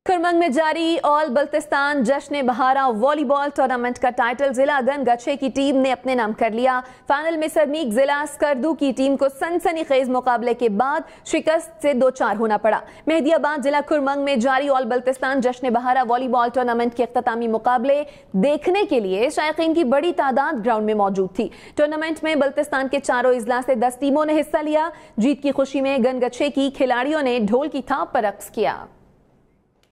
कुरमंग में जारी ऑल बल्तिस्तान जश्न बहारा वॉलीबॉल टूर्नामेंट का टाइटल जिला गनगछे की टीम ने अपने नाम कर लिया। फाइनल में सरमीक जिला स्कर्दू की टीम को सनसनीखेज मुकाबले के बाद शिकस्त से 2-4 होना पड़ा। मेहदियाबाद जिला कुरमंग में जारी ऑल बल्तिस्तान जश्न बहारा वॉलीबॉल टूर्नामेंट के इख्तितामी मुकाबले देखने के लिए शायकीन की बड़ी तादाद ग्राउंड में मौजूद थी। टूर्नामेंट में बल्तिस्तान के चारों इजला से 10 टीमों ने हिस्सा लिया। जीत की खुशी में गनगछे की खिलाड़ियों ने ढोल की थाप पर रक्स किया।